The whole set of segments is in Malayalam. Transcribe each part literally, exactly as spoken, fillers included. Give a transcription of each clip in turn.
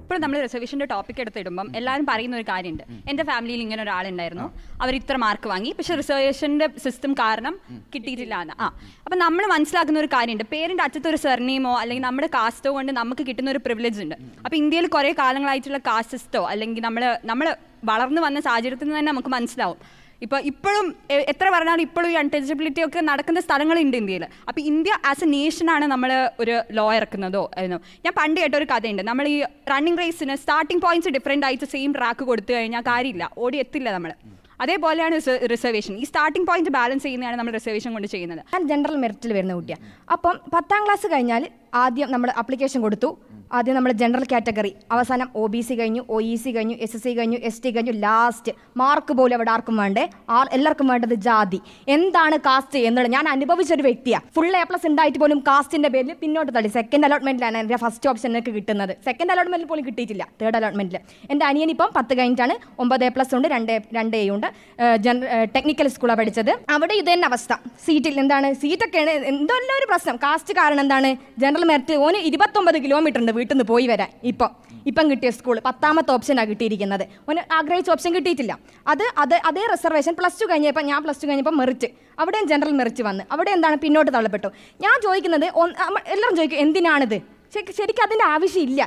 എപ്പോഴും നമ്മൾ റിസർവേഷൻ്റെ ടോപ്പിക് എടുത്തിടുമ്പം എല്ലാവരും പറയുന്ന ഒരു കാര്യമുണ്ട്, എൻ്റെ ഫാമിലിയിൽ ഇങ്ങനെ ഒരാളുണ്ടായിരുന്നു, അവർ ഇത്ര മാർക്ക് വാങ്ങി, പക്ഷെ റിസർവേഷൻ്റെ സിസ്റ്റം കാരണം കിട്ടിയിട്ടില്ല എന്ന്. ആ അപ്പം നമ്മൾ മനസ്സിലാക്കുന്ന ഒരു കാര്യമുണ്ട്, പേരിൻ്റെ അറ്റത്ത് ഒരു സർനെയിമോ അല്ലെങ്കിൽ നമ്മുടെ കാസ്റ്റോ കൊണ്ട് നമുക്ക് കിട്ടുന്ന ഒരു പ്രിവിലേജ് ഉണ്ട്. അപ്പോൾ ഇന്ത്യയിൽ കുറേ കാലങ്ങളായിട്ടുള്ള കാസ്റ്റ് സിസ്റ്റോ അല്ലെങ്കിൽ നമ്മൾ നമ്മൾ വളർന്നു വന്ന സാഹചര്യത്തിൽ നിന്ന് തന്നെ നമുക്ക് മനസ്സിലാവും. ഇപ്പോൾ ഇപ്പോഴും എത്ര പറഞ്ഞാലും ഇപ്പോഴും ഈ അൺടച്ചബിലിറ്റി ഒക്കെ നടക്കുന്ന സ്ഥലങ്ങളുണ്ട് ഇന്ത്യയിൽ. അപ്പോൾ ഇന്ത്യ ആസ് എ നേഷനാണ് നമ്മൾ ഒരു ലോ ഇറക്കുന്നതോ എന്നോ. ഞാൻ പണ്ട് കേട്ട ഒരു കഥയുണ്ട്, നമ്മൾ ഈ റണ്ണിങ് റേസിന് സ്റ്റാർട്ടിംഗ് പോയിന്റ്സ് ഡിഫറെൻ്റ് ആയിട്ട് സെയിം ട്രാക്ക് കൊടുത്തു കഴിഞ്ഞാൽ കാര്യമില്ല, ഓടി എത്തില്ല നമ്മൾ. അതേപോലെയാണ് റിസർവേഷൻ, ഈ സ്റ്റാർട്ടിംഗ് പോയിന്റ് ബാലൻസ് ചെയ്യുന്നതാണ് നമ്മൾ റിസർവേഷൻ കൊണ്ട് ചെയ്യുന്നത്. ഞാൻ ജനറൽ മെറിറ്റിൽ വരുന്ന കുട്ടിയാണ്. അപ്പം പത്താം ക്ലാസ് കഴിഞ്ഞാൽ ആദ്യം നമ്മൾ ആപ്ലിക്കേഷൻ കൊടുത്തു. ആദ്യം നമ്മൾ ജനറൽ കാറ്റഗറി, അവസാനം ഒ ബി സി കഴിഞ്ഞു, ഒ ഇ സി കഴിഞ്ഞു, എസ് എസ് സി കഴിഞ്ഞു, എസ് ടി കഴിഞ്ഞു, ലാസ്റ്റ് മാർക്ക് പോലും അവിടെ ആർക്കും വേണ്ടേ, ആർ എല്ലാവർക്കും വേണ്ടത് ജാതി. എന്താണ് കാസ്റ്റ് എന്നുള്ളത് ഞാൻ അനുഭവിച്ചൊരു വ്യക്തിയാണ്. ഫുൾ എ പ്ലസ് ഉണ്ടായിട്ട് പോലും കാസ്റ്റിൻ്റെ പേരിൽ പിന്നോട്ട് തള്ളി. സെക്കൻഡ് അലോട്ട്മെൻറ്റിലാണ് എൻ്റെ ഫസ്റ്റ് ഓപ്ഷൻ എനിക്ക് കിട്ടുന്നത്. സെക്കൻഡ് അലോട്ട്മെൻറ്റിൽ പോലും കിട്ടിയിട്ടില്ല, തേർഡ് അലോട്ട്മെൻറ്റിൽ. എൻ്റെ അനിയൻ ഇപ്പം പത്ത് കഴിഞ്ഞിട്ടാണ്, ഒമ്പത് എ പ്ലസ് ഉണ്ട്, രണ്ട് രണ്ട് എ ഉണ്ട്, ജനറൽ ടെക്നിക്കൽ സ്കൂളാണ് പഠിച്ചത്. അവിടെ ഇത് തന്നെ അവസ്ഥ. സീറ്റിൽ എന്താണ് സീറ്റൊക്കെയാണ് എന്തല്ല ഒരു പ്രശ്നം. കാസ്റ്റ് കാരണം എന്താണ്, ജനറൽ മെറിറ്റ് ഓന് ഇരുപത്തൊമ്പത് കിലോമീറ്റർ ഉണ്ട് വീട്ടിൽ നിന്ന് പോയി വരാൻ. ഇപ്പം ഇപ്പം കിട്ടിയ സ്കൂൾ പത്താമത്തെ ഓപ്ഷനാണ് കിട്ടിയിരിക്കുന്നത്. ഓന് ആഗ്രഹിച്ച ഓപ്ഷൻ കിട്ടിയിട്ടില്ല. അത് അത് അതേ റിസർവേഷൻ പ്ലസ് ടു കഴിഞ്ഞപ്പോൾ, ഞാൻ പ്ലസ് ടു കഴിഞ്ഞപ്പോൾ മെറിറ്റ്, അവിടെയും ജനറൽ മെറിറ്റ് വന്ന് അവിടെ എന്താണ് പിന്നോട്ട് തള്ളപ്പെട്ടു. ഞാൻ ചോദിക്കുന്നത്, എല്ലാവരും ചോദിക്കും എന്തിനാണിത്, ശരിക്കും അതിന്റെ ആവശ്യമില്ല.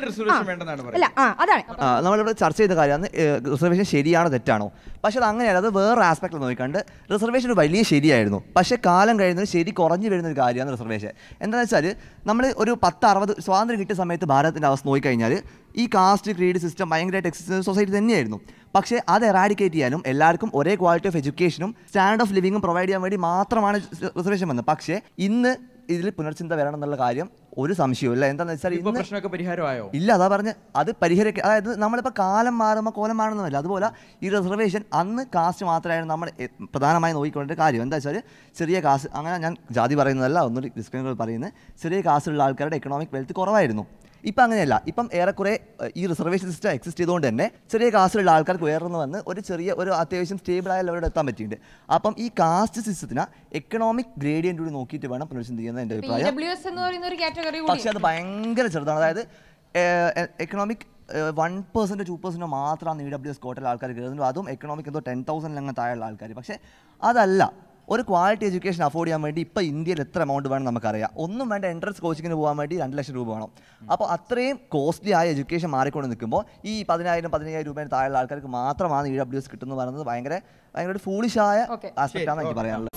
അല്ല ആ അതാണ് നമ്മളിവിടെ ചർച്ച ചെയ്ത കാര്യമാണ്, റിസർവേഷൻ ശരിയാണോ തെറ്റാണോ. പക്ഷെ അത് അങ്ങനെയല്ല, അത് വേറെ ആസ്പെക്റ്റിൽ നോക്കിക്കണ്ട് റിസർവേഷൻ ഒരു വലിയ ശരിയായിരുന്നു. പക്ഷേ കാലം കഴിയുന്നത് ശരി കുറഞ്ഞു വരുന്ന ഒരു കാര്യമാണ് റിസർവേഷൻ. എന്താണെന്ന് വെച്ചാൽ നമ്മൾ ഒരു പത്ത് അറുപത് സ്വാതന്ത്ര്യം കിട്ടിയ സമയത്ത് ഭാരതത്തിൻ്റെ അവസ്ഥ നോക്കിക്കഴിഞ്ഞാൽ ഈ കാസ്റ്റ് ക്രീഡ് സിസ്റ്റം ഭയങ്കരമായിട്ട് എക്സിസ്റ്റ് സൊസൈറ്റി തന്നെയായിരുന്നു. പക്ഷേ അത് എറാഡിക്കേറ്റ് ചെയ്യാനും എല്ലാവർക്കും ഒരേ ക്വാളിറ്റി ഓഫ് എഡ്യൂക്കേഷനും സ്റ്റാൻഡേർഡ് ഓഫ് ലിവിങ്ങും പ്രൊവൈഡ് ചെയ്യാൻ വേണ്ടി മാത്രമാണ് റിസർവേഷൻ വന്നത്. പക്ഷേ ഇന്ന് ഇതിൽ പുനർചിന്ത വരണം എന്നുള്ള കാര്യം ഒരു സംശയവും ഇല്ല. എന്താണെന്ന് വെച്ചാൽ പ്രശ്നമൊക്കെ പരിഹാരമായോ? ഇല്ല, അതാ പറഞ്ഞ് അത് പരിഹരിക്കുക. അതായത് നമ്മളിപ്പോൾ കാലം മാറുമ്പോൾ കോലം മാറുന്നതല്ല. അതുപോലെ ഈ റിസർവേഷൻ അന്ന് കാസ്റ്റ് മാത്രമായിരുന്നു നമ്മൾ പ്രധാനമായി നോക്കിക്കൊണ്ട കാര്യം. എന്താ വെച്ചാൽ ചെറിയ കാസ്റ്റ്, അങ്ങനെ ഞാൻ ജാതി പറയുന്നതല്ല, ഒന്നൊരു ഡിസ്ക്രിമിനേഷൻ പറയുന്നത്, ചെറിയ കാസ്റ്റുള്ള ആൾക്കാരുടെ എക്കണോമിക് വെൽത്ത് കുറവായിരുന്നു. ഇപ്പം അങ്ങനെയല്ല. ഇപ്പം ഏറെക്കുറെ ഈ റിസർവേഷൻ സിസ്റ്റം എക്സിസ്റ്റ് ചെയ്തുകൊണ്ട് തന്നെ ചെറിയ കാസ്റ്റിലുള്ള ആൾക്കാർക്ക് ഉയർന്നു വന്ന് ഒരു ചെറിയ ഒരു അത്യാവശ്യം സ്റ്റേബിളായ ലെവലിൽ എത്താൻ പറ്റിയിട്ടുണ്ട്. അപ്പം ഈ കാസ്റ്റ് സിസ്റ്റത്തിന് എക്കണോമിക് ഗ്രേഡിയൻ്റ് കൂടി നോക്കിയിട്ട് വേണം പുനർചിന്ത ചെയ്യുന്നത് എൻ്റെ അഭിപ്രായം. പക്ഷേ അത് ഭയങ്കര ചെറുതാണ്. അതായത് economic one percent two percent മാത്രമാണ് ഇ ഡബ്ല്യു എസ് കോട്ടയിൽ ആൾക്കാർ കയറുന്നത്. അതും എക്കണോമിക് എന്തോ ടെൻ തൗസൻഡിൽ അങ്ങനെ താഴെയുള്ള ആൾക്കാർ. പക്ഷേ അതല്ല, ഒരു ക്വാളിറ്റി എഡ്യൂക്കേഷൻ അഫോർഡ് ചെയ്യാൻ വേണ്ടി ഇപ്പോൾ ഇന്ത്യയിൽ എത്ര എമൗണ്ട് വേണം നമുക്കറിയാം. ഒന്നും വേണ്ട, എൻട്രൻസ് കോച്ചിങ്ങിന് പോകാൻ വേണ്ടി രണ്ട് ലക്ഷം രൂപ വേണം. അപ്പോൾ അത്രയും കോസ്റ്റ്ലി ആയ എഡ്യൂക്കേഷൻ മാറിക്കൊണ്ട് നിൽക്കുമ്പോൾ ഈ പതിനായിരം പതിനയ്യായിരം രൂപയുടെ താഴെയുള്ള ആൾക്കാർക്ക് മാത്രമാണ് ഇ ഡബ്ല്യു എസ് കിട്ടുന്നത് പറയുന്നത് ഭയങ്കര ഭയങ്കര ഫൂളിഷായ ആസ്പെക്റ്റാണ് എനിക്ക് പറയാനുള്ളത്.